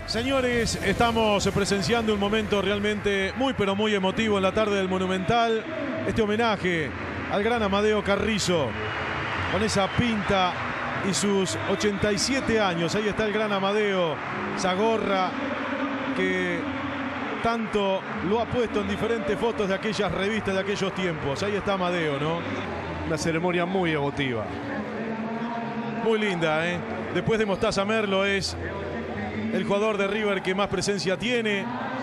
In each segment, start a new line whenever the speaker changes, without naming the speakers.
Señores, estamos presenciando un momento realmente muy pero muy emotivo en la tarde del Monumental. Este homenaje al gran Amadeo Carrizo, con esa pinta y sus 87 años. Ahí está el gran Amadeo, esa gorra que tanto lo ha puesto en diferentes fotos de aquellas revistas de aquellos tiempos. Ahí está Amadeo, ¿no?
Una ceremonia muy emotiva.
Muy linda, ¿eh? Después de Mostaza Merlo es el jugador de River que más presencia tiene.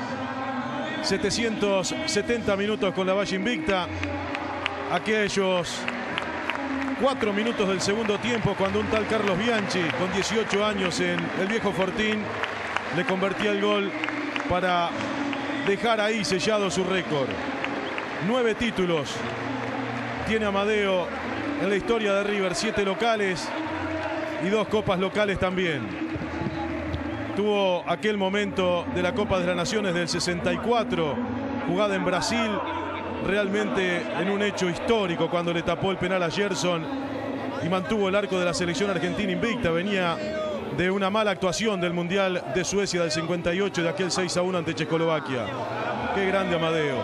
770 minutos con la valla invicta. Aquellos 4 minutos del segundo tiempo cuando un tal Carlos Bianchi, con 18 años en el viejo Fortín, le convertía el gol para dejar ahí sellado su récord. 9 títulos tiene Amadeo en la historia de River, 7 locales y 2 copas locales también. Tuvo aquel momento de la Copa de las Naciones del 64, jugada en Brasil, realmente en un hecho histórico cuando le tapó el penal a Gerson y mantuvo el arco de la selección argentina invicta. Venía de una mala actuación del Mundial de Suecia del 58, de aquel 6-1 ante Checoslovaquia. Qué grande Amadeo.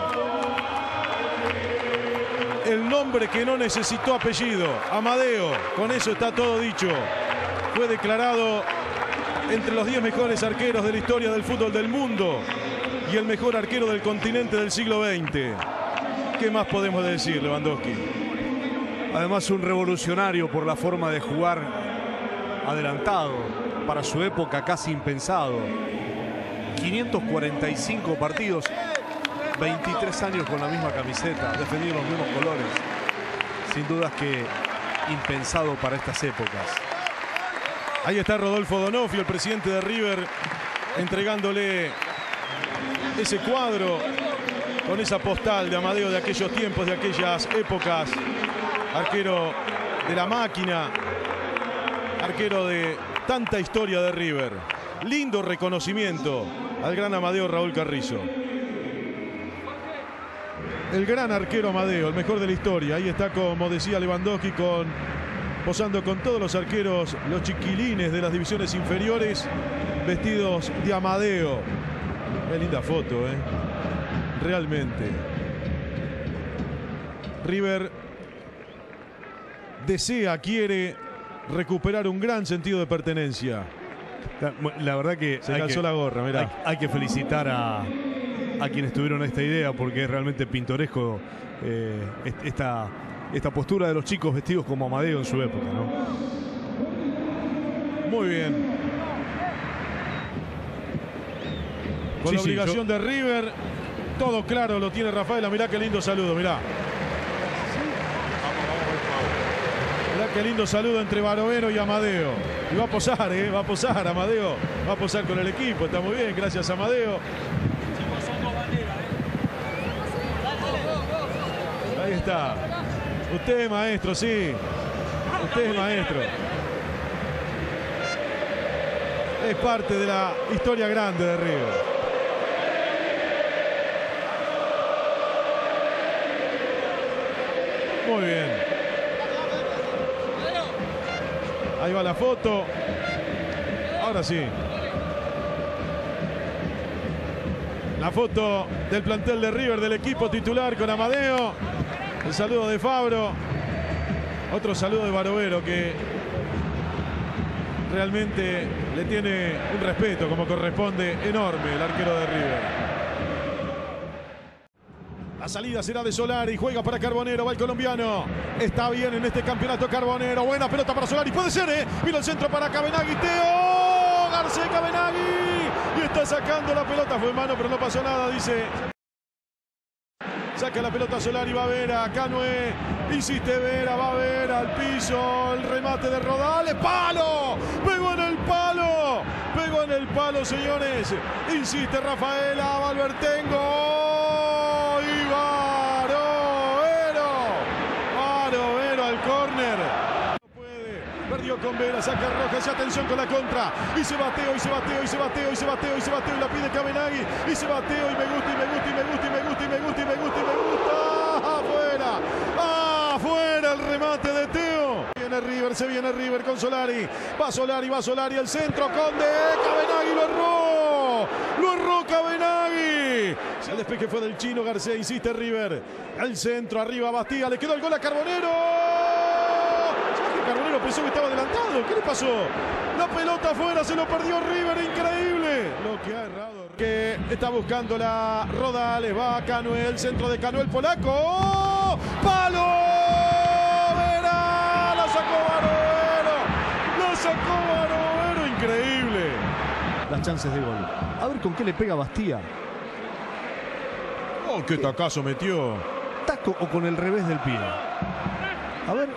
El nombre que no necesitó apellido, Amadeo. Con eso está todo dicho. Fue declarado entre los 10 mejores arqueros de la historia del fútbol del mundo y el mejor arquero del continente del siglo XX. ¿Qué más podemos decir, Lewandowski?
Además, un revolucionario por la forma de jugar adelantado, para su época casi impensado. 545 partidos, 23 años con la misma camiseta, defendiendo los mismos colores. Sin dudas que impensado para estas épocas.
Ahí está Rodolfo Donofrio, el presidente de River, entregándole ese cuadro con esa postal de Amadeo de aquellos tiempos, de aquellas épocas. Arquero de la máquina, arquero de tanta historia de River. Lindo reconocimiento al gran Amadeo Raúl Carrizo. El gran arquero Amadeo, el mejor de la historia. Ahí está, como decía Lewandowski, posando con todos los arqueros, los chiquilines de las divisiones inferiores, vestidos de Amadeo. Qué linda foto, ¿eh? Realmente. River desea, quiere recuperar un gran sentido de pertenencia.
La verdad que
se calzó la gorra, mirá.
Hay que felicitar a quienes tuvieron esta idea, porque es realmente pintoresco esta postura de los chicos vestidos como Amadeo en su época, ¿no?
Muy bien. Con la obligación de River, todo claro lo tiene Rafaela. Mirá qué lindo saludo, mirá. Mirá qué lindo saludo entre Barovero y Amadeo. Y va a posar, va a posar Amadeo. Va a posar con el equipo, está muy bien, gracias Amadeo. Ahí está. Usted es maestro, sí. Usted es maestro. Es parte de la historia grande de River. Muy bien. Ahí va la foto. Ahora sí. La foto del plantel de River, del equipo titular con Amadeo. El saludo de Fabro. Otro saludo de Barovero, que realmente le tiene un respeto como corresponde enorme el arquero de River. La salida será de Solari, juega para Carbonero, va el colombiano. Está bien en este campeonato Carbonero. Buena pelota para Solari, puede ser, ¿eh? Vino el centro para Cabenagui, Teo. García Cabenagui. Y está sacando la pelota, fue mano, pero no pasó nada, dice. Saca la pelota Solari, va Vera, acá Noé, insiste Vera, va Vera al piso, el remate de Rodales, ¡palo! ¡Pegó en el palo! ¡Pegó en el palo, señores! Insiste Rafaela, Valvertengo y Barovero al córner. No puede, perdió con Vera, saca Rojas y atención con la contra. Y se bateó, y se bateó, y se bateó, y se bateó, y se bateó, y la pide Cabenagui, y se bateó, y me gusta, y me gusta, y me gusta, y me gusta, y me gusta, y me gusta, y me gusta. ¡Afuera! ¡Afuera el remate de Teo! Se viene River con Solari. Va Solari, al centro, Conde, Cabenagui lo erró. despeje fue del chino García, insiste River. El centro, arriba Bastía, le quedó el gol a Carbonero. ¿Sabes que Carbonero pensó que estaba adelantado? ¿Qué le pasó? La pelota afuera, se lo perdió River, increíble. Lo que ha errado. Que está buscando la Rodales, va Canuel, centro de Canuel, polaco. ¡Palo! ¡Verá! ¡La sacó Barovero! ¡La sacó Barovero! Increíble.
Las chances de gol. A ver con qué le pega Bastía.
¡Oh, qué tacazo metió!
¿Taco o con el revés del pie? A ver.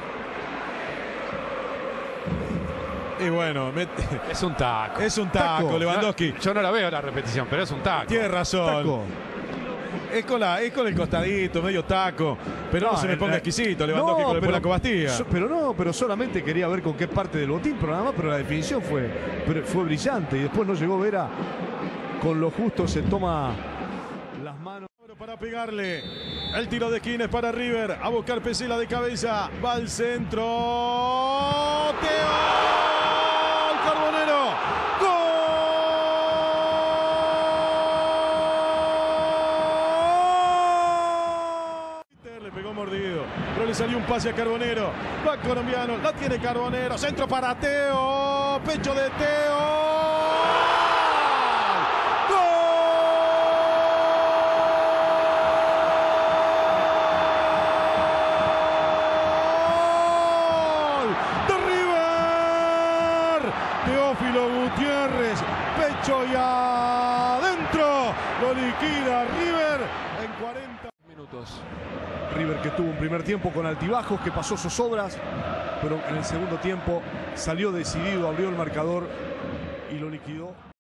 Y bueno,
Es un taco.
es un taco, Lewandowski.
Yo no la veo la repetición, pero es un taco.
Tiene razón.
Taco.
Es con el costadito, medio taco. Pero no se me ponga exquisito, Lewandowski con el polaco Bastía.
Pero solamente quería ver con qué parte del botín, pero nada más, pero la definición fue brillante. Y después no llegó Vera. Con lo justo se toma las manos.
Para pegarle. El tiro de esquina es para River. A buscar Pesela de cabeza. Va al centro. ¡Teo! Carbonero. ¡Gol! Le pegó mordido. Pero le salió un pase a Carbonero. Va colombiano. La tiene Carbonero. Centro para Teo. Pecho de Teo. Teófilo Gutiérrez, pecho y adentro, lo liquida River en 40
minutos.
River que tuvo un primer tiempo con altibajos, que pasó sus obras, pero en el segundo tiempo salió decidido, abrió el marcador y lo liquidó.